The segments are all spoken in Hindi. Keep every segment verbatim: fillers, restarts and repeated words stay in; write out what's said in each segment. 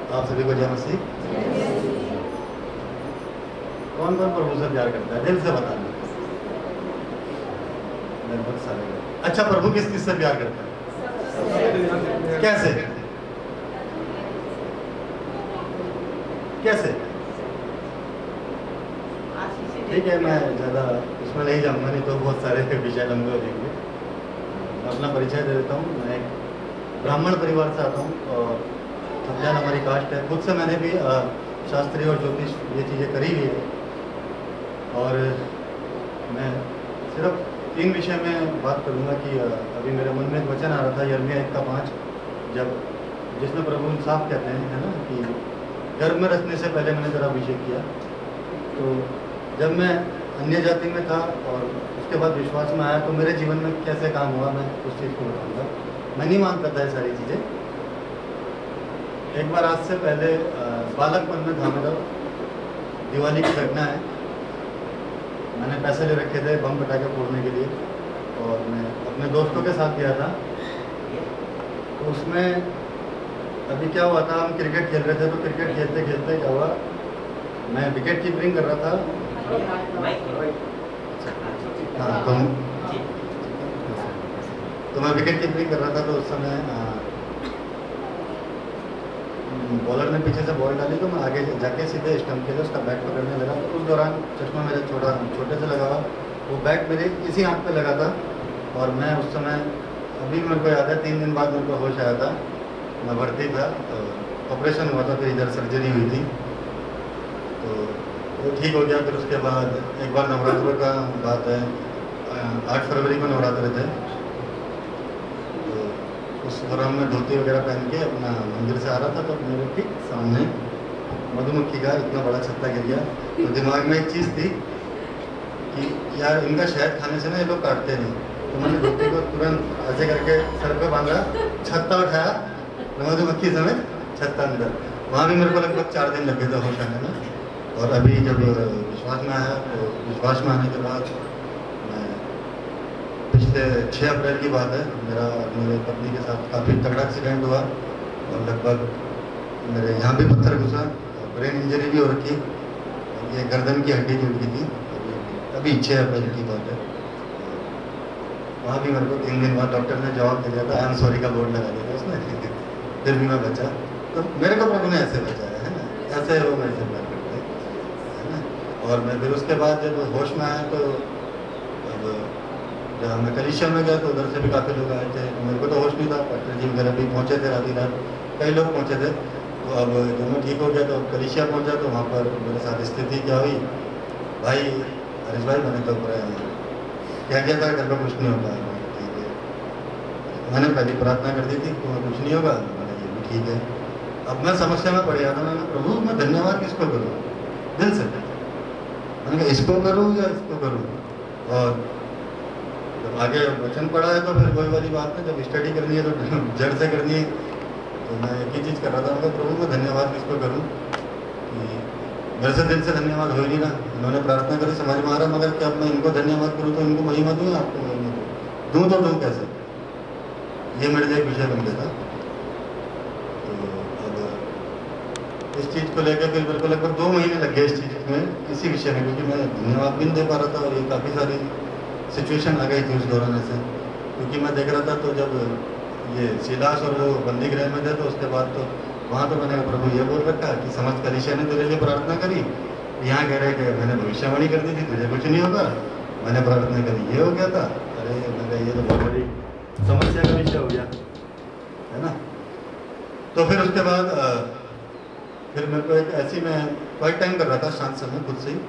आप सभी को जय मसीह। कौन कौन प्रभु से प्यार करता है? दिल से बताना। लगभग सारे लोग। अच्छा, प्रभु किस किस से प्यार करता है? कैसे कैसे? ठीक है, मैं ज़्यादा उसमें नहीं जाऊँगा, नहीं तो बहुत सारे विषय लंबे हो जाएंगे। मैं अपना परिचय दे देता हूँ। मैं एक ब्राह्मण परिवार से आता हूँ और समझान हमारी कास्ट है। खुद से मैंने भी शास्त्रीय और ज्योतिष ये चीज़ें करी हुई है। और मैं सिर्फ तीन विषय में बात करूँगा कि अभी मेरे मन में एक वचन आ रहा था, यिर्मयाह एक का पाँच, जब जिसमें प्रभु साफ कहते हैं, है ना, कि गर्भ में रचने से पहले मैंने तेरा अभिषेक किया। तो जब मैं अन्य जाति में था और उसके बाद विश्वास में आया तो मेरे जीवन में कैसे काम हुआ, मैं उस चीज़ को बताऊँगा। मैं नहीं मानता था ये सारी चीज़ें। एक बार आज से पहले बालकपन में था मेरा, दिवाली की घटना है। मैंने पैसे ले रखे थे बम पटाखे फोड़ने के लिए और मैं अपने दोस्तों के साथ गया था। तो उसमें अभी क्या हुआ था, हम क्रिकेट खेल रहे थे। तो क्रिकेट खेलते खेलते क्या हुआ, मैं विकेट कीपिंग कर रहा था। हाँ, तो, तो मैं विकेट कीपिंग कर रहा था। तो उस समय बॉलर ने पीछे से बॉल डाली तो मैं आगे जाके सीधे स्टंप के लिए उसका बैट पकड़ने लगा। तो उस दौरान चश्मा मेरा छोटा छोटे से लगा हुआ, वो बैट मेरे इसी आँख पे लगा था। और मैं उस समय, अभी मेरे को याद है, तीन दिन बाद मेरे को होश आया था। मैं भर्ती था, तो ऑपरेशन हुआ था, फिर इधर सर्जरी हुई थी, तो वो ठीक हो गया। फिर उसके बाद एक बार नवरात्रों का बात है, आठ फरवरी को नवरात्र थे। तो उस दौरान में धोती वगैरह पहन के अपना मंदिर से आ रहा था, तो मेरे ठीक सामने मधुमक्खी का इतना बड़ा छत्ता गिर गया। तो दिमाग में एक चीज़ थी कि यार इनका शहद खाने से ना ये लोग काटते नहीं। तो मैंने धोती को तुरंत ऐसे करके सर पे बांधा, छत्ता उठाया, मधुमक्खी समेत छत्ता अंदर। वहाँ भी मेरे को लगभग चार दिन लगे थे होश आने में। और अभी जब विश्वास में आया, तो विश्वास में आने के बाद मैं पिछले छः अप्रैल की बात है, मेरा मेरे पत्नी के साथ काफ़ी तगड़ा एक्सीडेंट हुआ और लगभग मेरे यहाँ भी पत्थर घुसा, ब्रेन इंजरी भी हो रखी, ये गर्दन की हड्डी टूट गई थी। अभी छः अप्रैल की बात है। वहाँ भी मेरे को तीन दिन बाद डॉक्टर ने जवाब दे दिया था, आई एम सॉरी का बोर्ड लगा दिया था उसने। फिर भी मैं बचा। तो मेरे को प्रभु ने ऐसे बचाया है ना, ऐसे वो मेरे से प्यार करते है ना। और मैं फिर उसके बाद जब होश में आया, तो अब जब मैं कलिसिया में गया तो उधर से भी काफ़ी लोग आए थे। मेरे को तो होश नहीं था, डॉक्टर जी वगैरह भी पहुँचे थे, रात ही रात कई लोग पहुँचे थे। तो अब जब मैं ठीक हो गया तो कलिसिया पहुँचा, तो वहाँ पर मेरे साथ स्थिति क्या हुई, भाई हरीश भाई मैंने तो क्या किया था, घर पर कुछ नहीं होगा। ठीक है, मैंने पहली प्रार्थना कर दी थी तो कुछ नहीं होगा, ये भी ठीक है। अब मैं समस्या में पड़ गया था। मैंने प्रभु मैं धन्यवाद किसको करूँ, दिल से मैंने कहा इसको करूँ या इसको करूँ। और जब आगे वचन पढ़ा है तो फिर कोई वाली बात है, जब स्टडी करनी है तो जड़ से करनी है। तो मैं एक ही चीज़ कर रहा था, मैं प्रभु मैं धन्यवाद किसको करूँ कि मेरे से दिल से धन्यवाद हो ही नहीं ना। इन्होंने प्रार्थना करी समझ में आ रहा, मगर क्या मैं इनको धन्यवाद करूँ तो इनको महिमा दूँ या आपको महिमा दूँ, दूँ तो दूँ कैसे, ये मेरे लिए एक विषय बन गया था। तो अब इस चीज़ को लेकर फिर मेरे को लगभग दो महीने लग गए इस चीज़ में, इसी विषय में, क्योंकि मैं धन्यवाद भी नहीं दे पा रहा था। और ये काफ़ी सारी सिचुएशन आ गई थी उस दौरान ऐसे, क्योंकि मैं देख रहा था। तो जब ये सिलास और वो बंदी गृह में थे, तो उसके बाद तो वहाँ तो मैंने प्रभु ये बोल रखा कि समस्त कलीसिया ने तेरे लिए प्रार्थना करी। यहाँ कह रहे कि मैंने भविष्यवाणी कर दी थी तुझे कुछ नहीं होगा, मैंने प्रार्थना करी ये हो गया था। अरे मैं ये तो बहुत बड़ी समस्या का विषय हो गया है ना। तो फिर उसके बाद फिर मेरे को एक ऐसी, मैं क्वाइट टाइम कर रहा था शांत समय खुद से ही।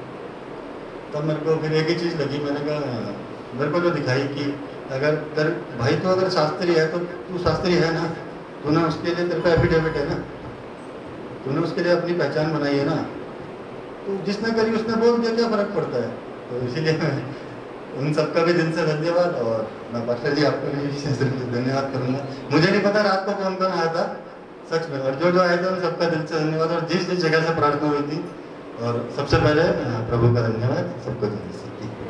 तब मेरे को फिर एक ही चीज़ लगी, मैंने कहा मेरे को जो दिखाई कि अगर तेरे भाई तो अगर शास्त्री है तो तू शास्त्री है ना, तूने उसके लिए तेरे पे एफिडेविट है ना, तूने उसके लिए अपनी पहचान बनाई है ना, तो जिसने करी उसने बोल दिया, क्या फ़र्क पड़ता है। तो इसीलिए मैं उन सबका भी दिल से धन्यवाद। और मैं पास्टर जी आपको भी धन्यवाद करूँगा। मुझे नहीं पता रात को कौन कौन आया था सच में, और जो जो आए थे उन सबका दिल से धन्यवाद। और जिस जिस जगह से प्रार्थना हुई थी, और सबसे पहले प्रभु का धन्यवाद सबको।